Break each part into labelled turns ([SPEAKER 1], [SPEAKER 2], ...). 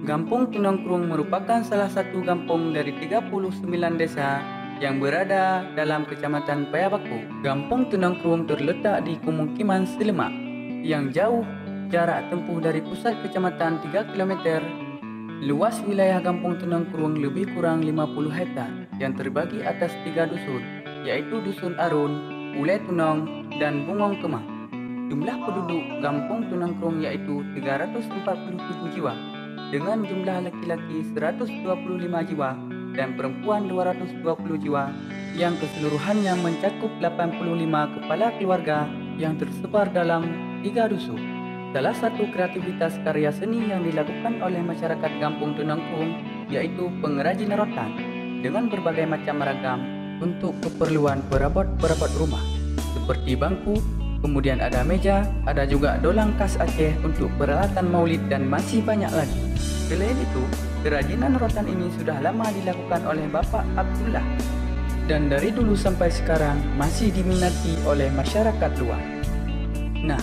[SPEAKER 1] Kampung Tunangkrung merupakan salah satu kampung dari 39 desa yang berada dalam Kecamatan Payabaku. Kampung Tunangkrung terletak di pemukiman Selemak yang jauh jarak tempuh dari pusat kecamatan 3 km. Luas wilayah Kampung Tunangkrung lebih kurang 50 hektar yang terbagi atas 3 dusun, yaitu Dusun Arun, Ulai Tunang, dan Bungong Kemah. Jumlah penduduk Kampung Tunangkrung yaitu 347 jiwa, dengan jumlah laki-laki 125 jiwa dan perempuan 220 jiwa, yang keseluruhannya mencakup 85 kepala keluarga yang tersebar dalam 3 dusun. Salah satu kreativitas karya seni yang dilakukan oleh masyarakat Kampung Tunangkrung yaitu pengrajin rotan dengan berbagai macam ragam untuk keperluan perabot-perabot rumah seperti bangku, kemudian ada meja, ada juga dolang khas Aceh untuk peralatan maulid, dan masih banyak lagi. Selain itu, kerajinan rotan ini sudah lama dilakukan oleh Bapak Abdullah dan dari dulu sampai sekarang masih diminati oleh masyarakat luar. Nah,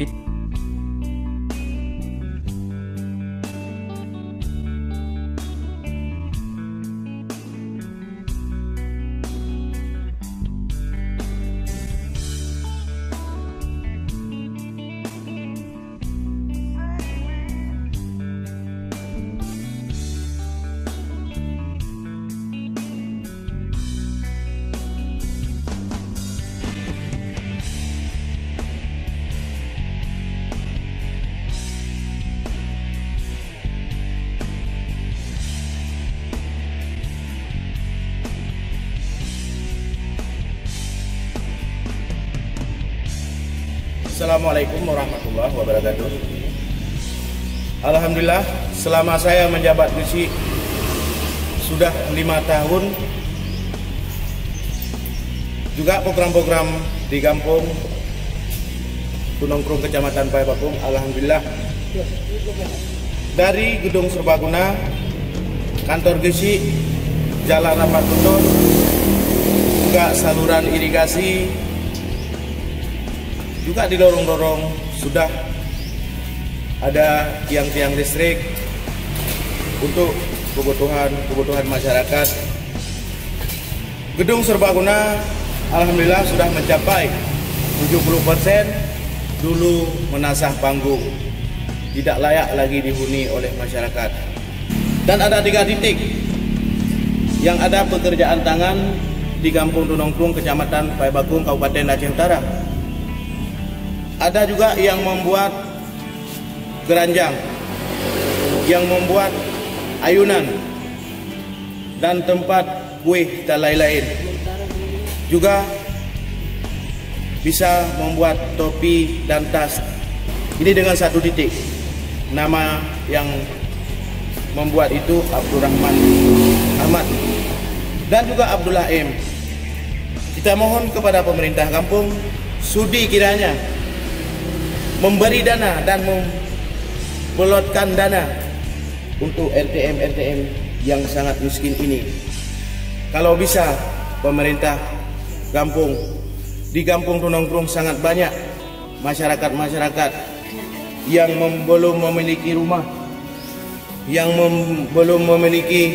[SPEAKER 2] Assalamualaikum warahmatullahi wabarakatuh. Alhamdulillah, selama saya menjabat Gesi sudah 5 tahun, juga program-program di Kampung Tunangkrung Kecamatan Payabaku, alhamdulillah, dari gedung serbaguna, kantor Gesi, jalan rapat tuntun, juga saluran irigasi, juga didorong-dorong sudah ada tiang-tiang listrik untuk kebutuhan masyarakat. Gedung serbaguna alhamdulillah sudah mencapai 70%, dulu menasah panggung, tidak layak lagi dihuni oleh masyarakat. Dan ada 3 titik yang ada pekerjaan tangan di Kampung Tunangkrung, Kecamatan Payabaku, Kabupaten Aceh Utara. Ada juga yang membuat keranjang, yang membuat ayunan, dan tempat kue dan lain-lain. Juga bisa membuat topi dan tas. Ini dengan 1 titik. Nama yang membuat itu Abdurrahman Ahmad dan juga Abdullah M. Kita mohon kepada pemerintah kampung sudi kiranya memberi dana dan membelotkan dana untuk RTM yang sangat miskin ini. Kalau bisa pemerintah kampung, di Kampung Tunangkrung sangat banyak masyarakat yang belum memiliki rumah, yang belum memiliki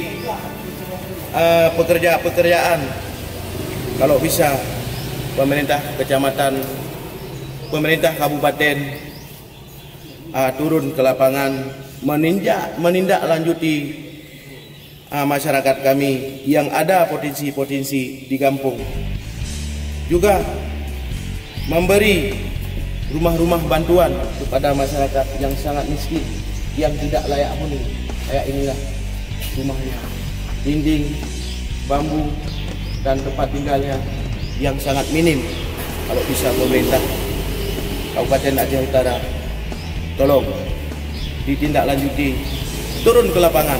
[SPEAKER 2] pekerjaan. Kalau bisa pemerintah kecamatan, pemerintah kabupaten turun ke lapangan menindaklanjuti masyarakat kami yang ada potensi-potensi di kampung. Juga memberi rumah-rumah bantuan kepada masyarakat yang sangat miskin, yang tidak layak huni. Kayak inilah rumahnya, dinding, bambu, dan tempat tinggalnya yang sangat minim. Kalau bisa pemerintah Kabupaten Aceh Utara tolong ditindaklanjuti, turun ke lapangan.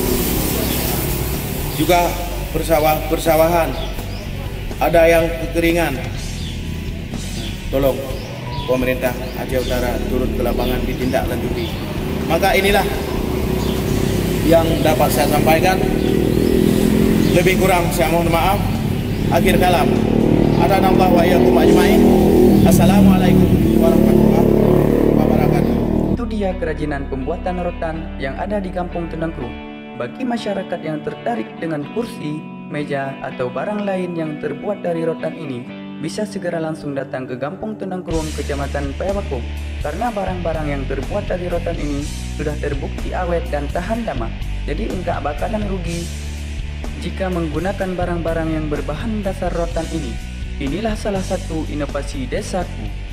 [SPEAKER 2] Juga persawahan ada yang kekeringan, tolong pemerintah Aceh Utara turun ke lapangan, ditindaklanjuti. Maka inilah yang dapat saya sampaikan. Lebih kurang saya mohon maaf. Akhir kalam, adanallahu wa iyyakum ajmain. Assalamualaikum warahmatullahi wabarakatuh.
[SPEAKER 1] Itu dia kerajinan pembuatan rotan yang ada di Kampung Tenangkrung. Bagi masyarakat yang tertarik dengan kursi, meja, atau barang lain yang terbuat dari rotan ini, bisa segera langsung datang ke Kampung Tenangkrung, Kecamatan Payabakung, karena barang-barang yang terbuat dari rotan ini sudah terbukti awet dan tahan lama. Jadi enggak bakalan rugi jika menggunakan barang-barang yang berbahan dasar rotan ini. Inilah salah satu inovasi desaku.